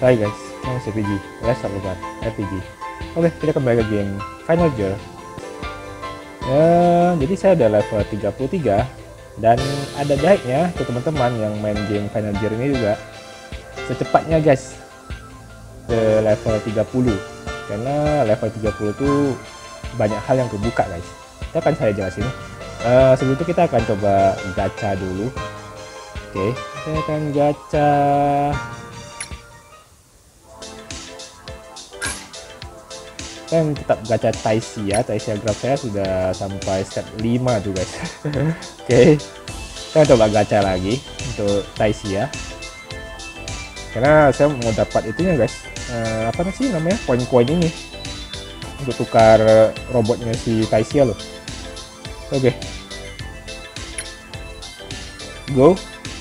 Hai guys, saya RPG. Let's talk about RPG. Oke, kita kembali ke game Final Gear. Jadi saya udah level 33 dan ada baiknya untuk teman-teman yang main game Final Gear ini juga secepatnya guys ke level 30, karena level 30 itu banyak hal yang kebuka guys. Itu akan saya jelasin. Sebelum itu kita akan coba gacha dulu. Oke, saya akan gacha. Kan tetap gacha Taisia graph saya sudah sampai step 5 tuh guys. Oke, saya coba gacha lagi untuk Taisia karena saya mau dapat itunya guys, apa sih namanya, koin-koin ini untuk tukar robotnya si Taisia loh. Oke, go.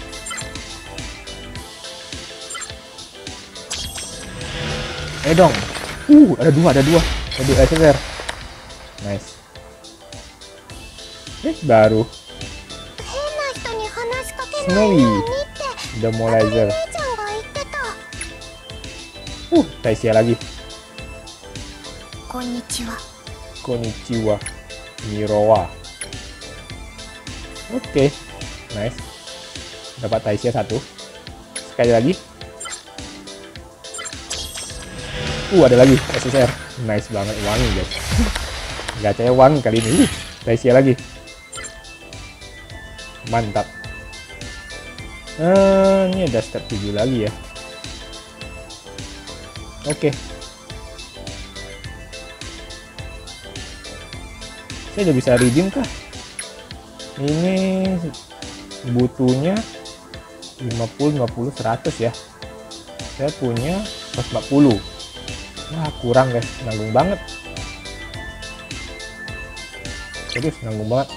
Dong, ada dua SSR. Nice. Baru Snowy Demolizer. Taisia lagi. Konnichiwa Mirowa. Oke, nice. Dapat Taisia satu. Sekali lagi. Ada lagi SSR. Nice banget, wangi guys. Gacanya wangi kali ini. Taisia lagi. Mantap. Ini ada step 7 lagi ya. Oke. Saya udah bisa redeem kah? Ini butuhnya 50, 100 ya. Saya punya 140. Wah, kurang guys, nanggung banget. Terus nanggung banget.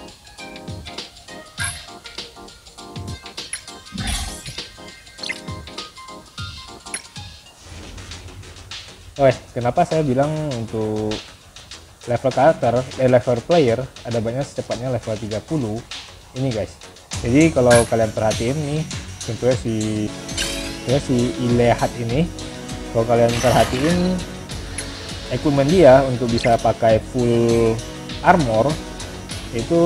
Kenapa saya bilang untuk level karakter, level player ada banyak secepatnya level 30 ini guys. Jadi kalau kalian perhatiin nih, tentunya si Ilehat ini, kalau kalian perhatiin equipment dia untuk bisa pakai full armor itu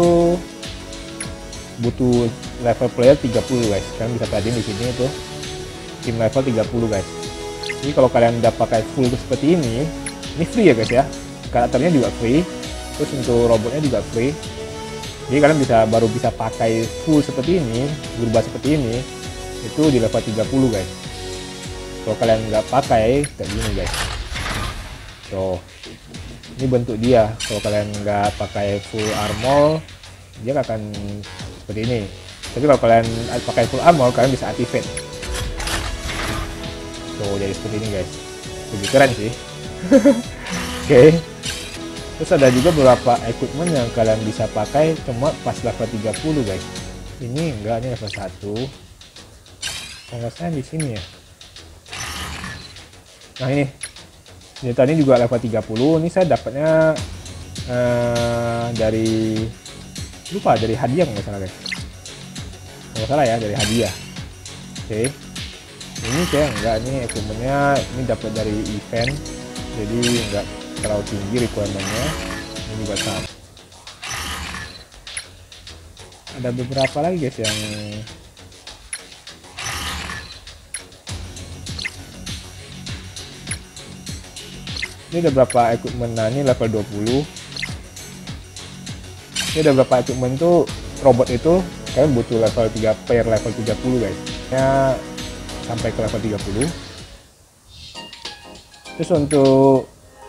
butuh level player 30 guys. Kalian bisa perhatiin di sini itu tim level 30 guys. Jadi kalau kalian udah pakai full seperti ini free ya guys ya. Karakternya juga free, terus untuk robotnya juga free. Jadi kalian baru bisa pakai full seperti ini, berubah seperti ini itu di level 30 guys. Kalau kalian nggak pakai kayak gini guys, so ini bentuk dia. Kalau kalian nggak pakai full armor, dia akan seperti ini. Tapi kalau kalian pakai full armor, kalian bisa activate. So jadi seperti ini guys, lebih keren sih. Oke. Terus ada juga beberapa equipment yang kalian bisa pakai cuma pas level 30 guys. Ini enggak, ini level 1. Kalau saya di sini ya. Nah ini tadi juga level 30. Ini saya dapatnya dari hadiah nggak salah guys. Nggak salah ya, dari hadiah. Oke. Ini saya enggak, ini equipmentnya ini dapat dari event, jadi enggak terlalu tinggi requirementnya. Ini juga sama. Ada beberapa lagi guys yang ini ada berapa equipment. Nah ini level 20. Ini ada berapa equipment tuh, robot itu kalian butuh level 3 player level 30 guys ya, sampai ke level 30. Terus untuk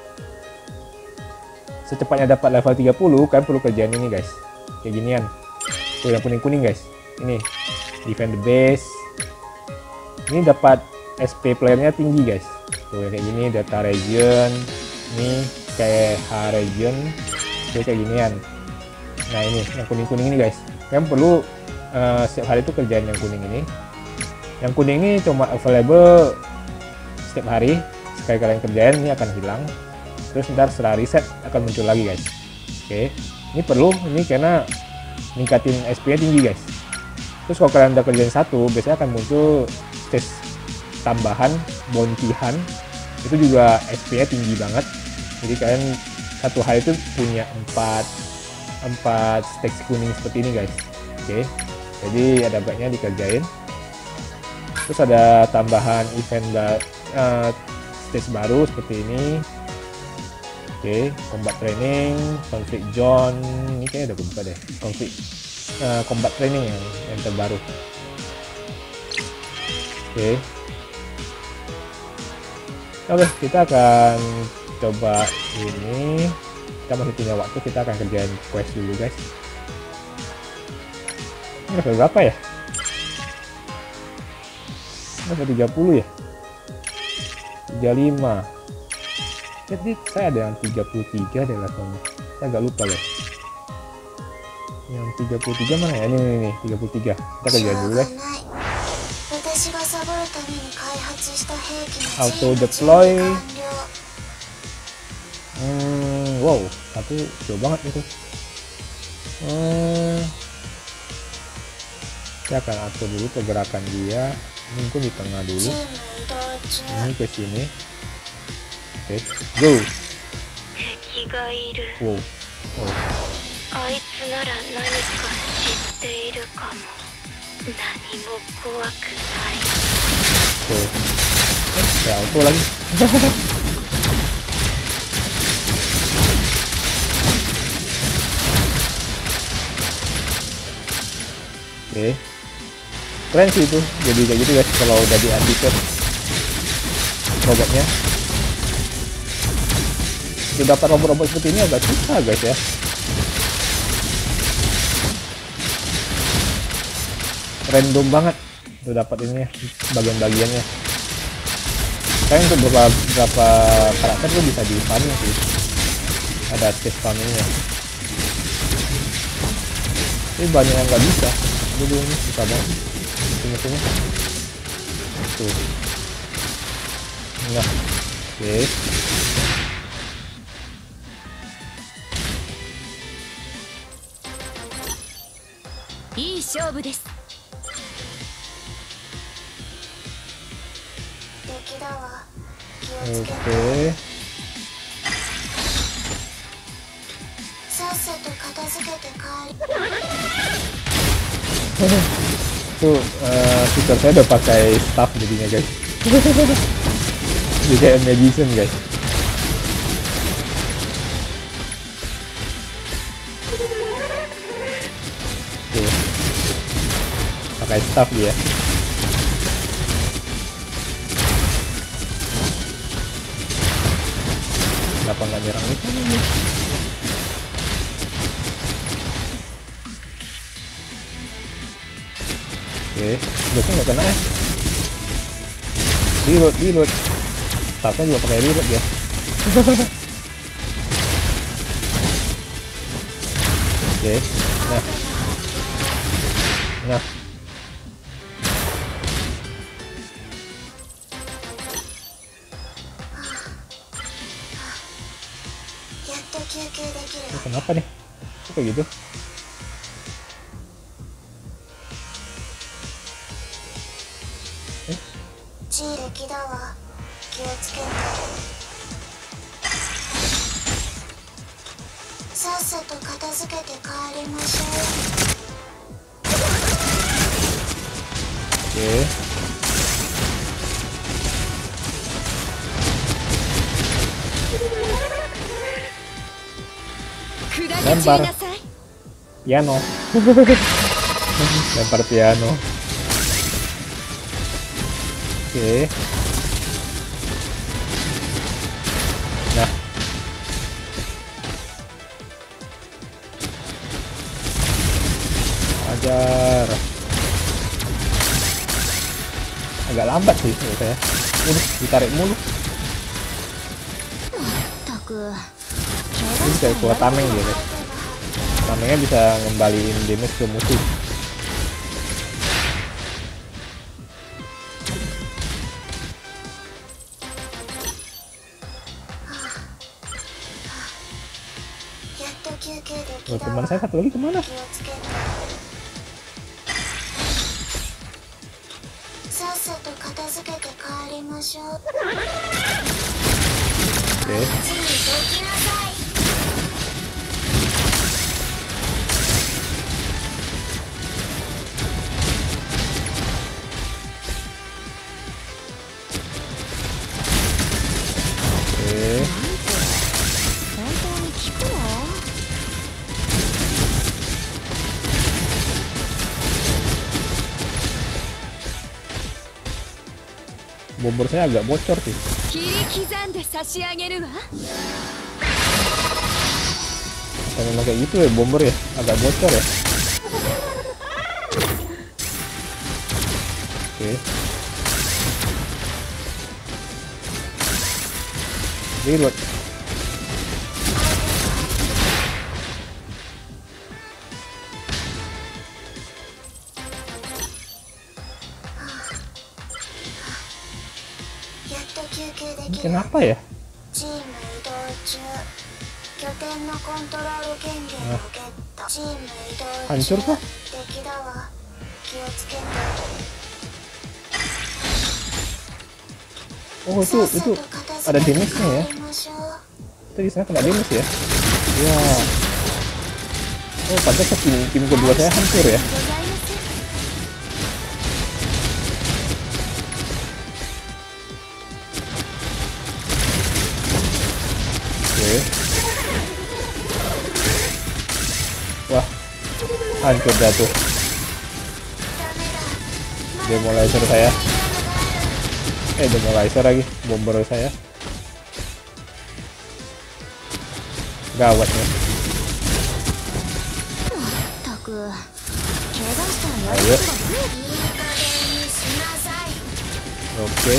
secepatnya dapat level 30 kalian perlu kerjaan ini guys, kayak ginian tuh yang kuning-kuning guys. Ini defend the base, ini dapat SP playernya tinggi guys. Tuh kayak gini, data region, ini kayak H region, tuh kayak ginian. Nah ini yang kuning-kuning ini guys, kalian perlu setiap hari itu kerjaan yang kuning ini. Yang kuning ini cuma available setiap hari. Sekali kalian kerjain ini akan hilang, terus ntar setelah reset akan muncul lagi guys. Oke, ini perlu, ini karena ningkatin SP nya tinggi guys. Terus kalau kalian udah kerjain satu, biasanya akan muncul stage tambahan bounty-han itu juga SP-nya tinggi banget. Jadi kalian satu hari itu punya 4 stakes kuning seperti ini guys. Oke, jadi ada baiknya dikerjain. Terus ada tambahan event stage baru seperti ini. Oke, combat training, conflict zone, ini kayaknya udah buka deh. Conflict combat training yang terbaru. Oke, kita akan coba ini. Kita masih punya waktu, kita akan kerjain quest dulu guys. Ini level berapa ya? Level 30 ya? 35. Jadi saya ada yang 33 deh levelnya. Saya agak lupa loh. Yang 33 mana ya? Ini 33. Kita kerjain dulu guys. Auto deploy. Wow, satu jauh banget itu. Saya akan atur dulu pergerakan dia. Mungkin di tengah dulu. Ini ke sini. Oke, go. Wow. Ya auto lagi. Oke, keren sih itu. Jadi kayak gitu guys kalau udah di-activate robotnya. Untuk dapat robot-robot seperti ini agak susah guys ya. Random banget untuk dapat ini bagian-bagiannya. Kayak untuk beberapa karakter tuh bisa di farming sih. Ada chest farmingnya. Ini banyak yang nggak bisa. Dulu ini bisa banget. Musuh-musuhnya. Tuh. Nah, oke. Oke. Tuh, fitur saya udah pakai staff jadinya guys. Jadi kayak magician guys. Tuh, pakai staff dia. Kenapa nggak nyerang itu? Oke, biasanya nggak kena ya. Reload. Staffnya juga pakai reload ya. Oke, nah. Kenapa nih? Kok kayak gitu? Oke. Lempar piano. Lempar piano. Oke. Nah. Ajar. Agak lambat sih menurut saya. Ditarik mulu. Ini bisa keluar tameng dia guys. Tamengnya bisa ngembaliin damage ke musuh. Oh, teman saya satu lagi kemana? Bomber saya agak bocor sih. Memang kayak gitu ya, bomber ya, agak bocor ya. Oke. Reload. Ini kenapa ya? Hancur kah? Oh itu ada damage-nya ya? Itu di sana kena damage ya? Ya. Oh pantas tim kedua saya hancur ya? Oke. Wah, hancur dah tuh. Demolizer saya. Demolizer lagi, bomber saya. Gawat nih. Ayo. Oke.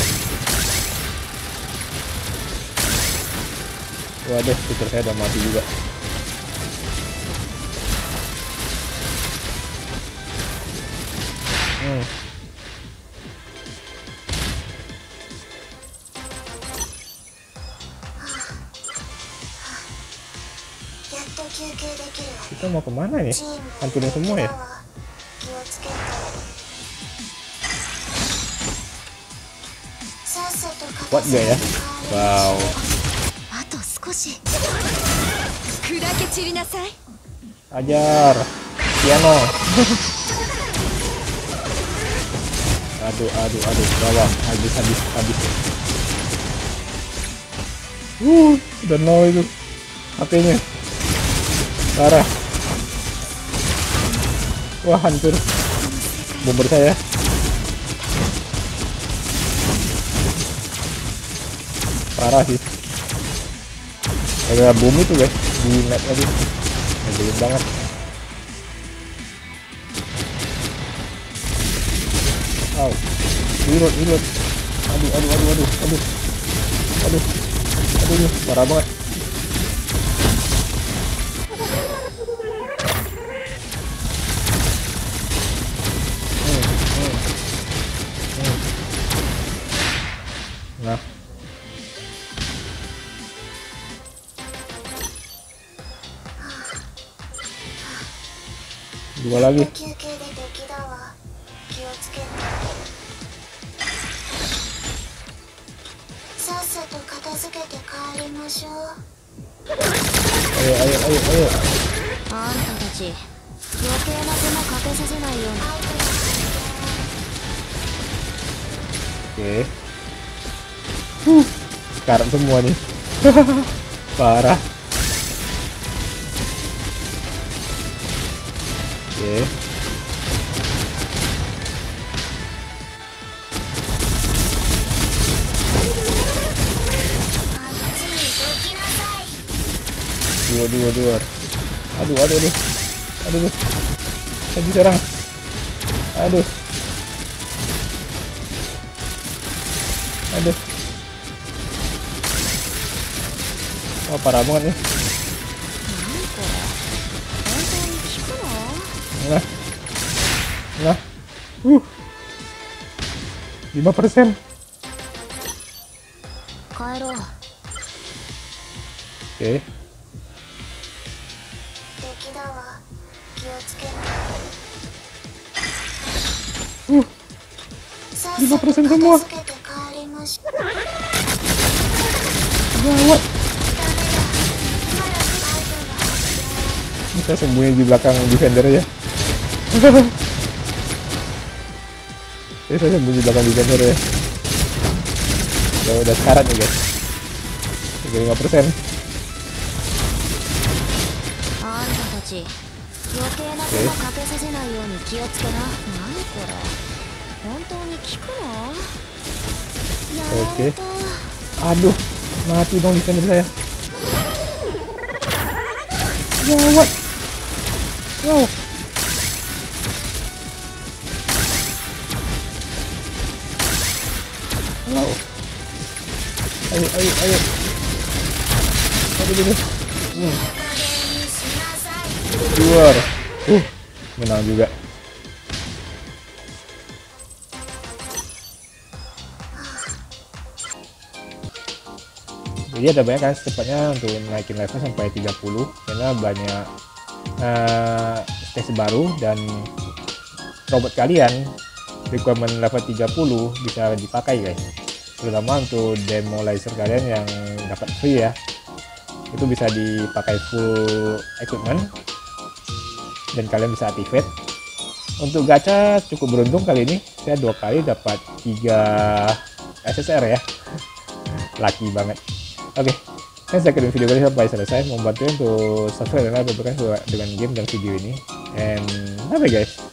Waduh, fitur saya udah mati juga. Kita mau kemana nih? Hancurin semua ya? Kuat gak ya? Wow. Ajar piano. aduh bawah habis udah nol itu HP-nya parah. Wah hancur bomber saya. Parah sih. Ada bom itu guys di map lagi. Nyebelin banget. Wow. Reload. Aduh, parah banget. Nah. Dua lagi. Ayo. Oke. Sekarang semua nih. Parah. Oke. Dua. Aduh. Lagi serang. Aduh. Oh, parah banget nih. Nah. 5%. Oke. 5% semua. What? Bisa sembunyi di belakang defender ya. Bisa sembunyi di belakang defender ya. Udah sekarat nih guys. 35%. あんたたち余計な手間かけさせないように気をつけな。何これ本当に効くの？やられた。 Aduh, mati dong defender saya. What? Wow. Wow. Ayo. Aduh. Keluar. Menang juga. Jadi ada banyak kan secepatnya untuk naikin level sampai 30 karena banyak stage baru dan robot kalian requirement level 30 bisa dipakai guys, terutama untuk demo laser kalian yang dapat free ya, itu bisa dipakai full equipment dan kalian bisa activate. Untuk gacha cukup beruntung kali ini, saya 2 kali dapat 3 SSR ya. Lucky banget. Oke, saya akhiri video kali sampai selesai. Mau bantuin untuk subscribe dan like dengan game dan video ini. And bye guys.